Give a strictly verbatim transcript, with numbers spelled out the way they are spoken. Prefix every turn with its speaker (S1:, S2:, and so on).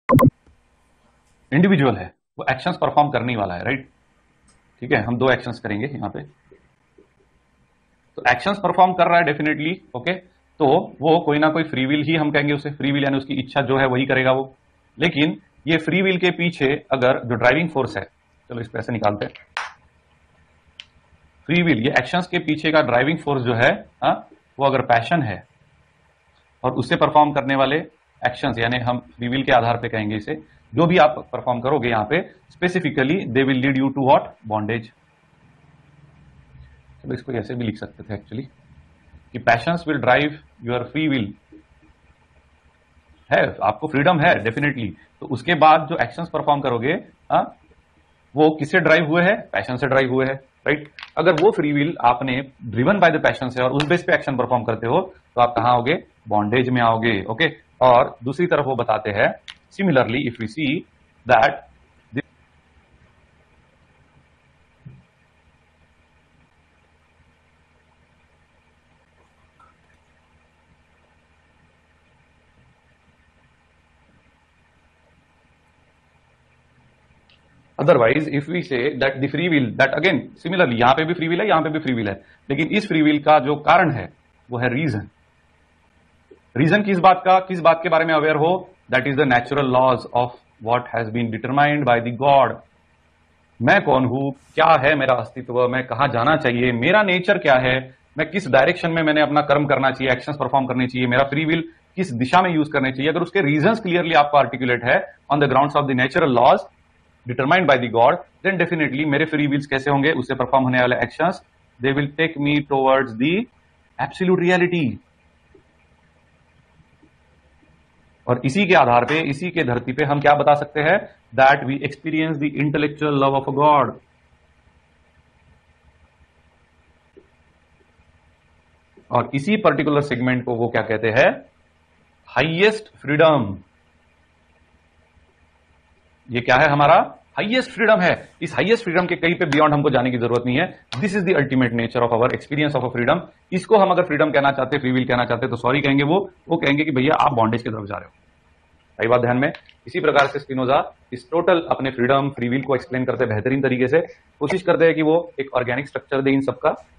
S1: Individual है, वो actions perform करने वाला है, राइट। ठीक है, हम दो एक्शंस करेंगे यहां पे। तो एक्शंस परफॉर्म कर रहा है डेफिनेटली, ओके। तो वो कोई ना कोई फ्री विल ही हम कहेंगे उसे, फ्री विल यानी उसकी इच्छा जो है वही करेगा वो। लेकिन ये फ्री विल के पीछे अगर जो ड्राइविंग फोर्स है, चलो इस पे ऐसे निकालते हैं, फ्री विल ये एक्शंस के पीछे का ड्राइविंग फोर्स जो है हा? वो अगर पैशन है और उससे परफॉर्म करने वाले एक्शंस, यानी हम फ्री विल के आधार पे कहेंगे इसे, जो भी आप परफॉर्म करोगे यहां पे specifically they will lead you to what, bondage. चलो इसको ऐसे भी लिख सकते थे एक्चुअली कि passions will drive your free will. है, आपको फ्रीडम है डेफिनेटली, तो उसके बाद जो एक्शंस परफॉर्म करोगे हा? वो किससे ड्राइव हुए हैं, पैशन से ड्राइव हुए हैं, राइट। अगर वो फ्री विल आपने ड्रिवन बाय द पैशन से और उस बेस पे एक्शन परफॉर्म करते हो तो आप कहां आओगे, बॉन्डेज में आओगे, ओके। और दूसरी तरफ वो बताते हैं similarly if we see that otherwise if we say that the free will that again similarly यहां पे भी फ्री विल है, यहां पे भी फ्री विल है, लेकिन इस फ्री विल का जो कारण है वो है रीजन। रीजन किस बात का, किस बात के बारे में अवेयर हो, that is the natural laws of what has been determined by the God. मैं कौन हूं, क्या है मेरा अस्तित्व, मैं कहां जाना चाहिए, मेरा नेचर क्या है, मैं किस डायरेक्शन में मैंने अपना कर्म करना चाहिए, एक्शंस परफॉर्म करने चाहिए, मेरा फ्री विल किस दिशा में यूज करने चाहिए। अगर उसके रीजंस क्लियरली आपको आर्टिकुलेट है on the grounds of the natural laws determined by the God, then definitely मेरे फ्री विल्स कैसे होंगे, उससे परफॉर्म होने वाले actions they will take me towards the absolute reality. और इसी के आधार पे, इसी के धरती पे हम क्या बता सकते हैं, that we experience the intellectual love of a God. और इसी पर्टिकुलर सेगमेंट को वो क्या कहते हैं, हाईएस्ट फ्रीडम। ये क्या है, हमारा हाईएस्ट फ्रीडम है। इस हाईएस्ट फ्रीडम के कहीं पे बियॉन्ड हमको जाने की जरूरत नहीं है। This is the ultimate nature of our experience of a freedom. इसको हम अगर फ्रीडम कहना चाहते, फ्री विल कहना चाहते तो सॉरी कहेंगे, वो वो कहेंगे कि भैया आप बॉन्डेज की तरफ जा रहे हो। सही बात ध्यान में। इसी प्रकार से स्पिनोजा इस टोटल अपने फ्रीडम फ्री विल को एक्सप्लेन करते बेहतरीन तरीके से, कोशिश करते हैं कि वो एक ऑर्गेनिक स्ट्रक्चर दे इन सबका,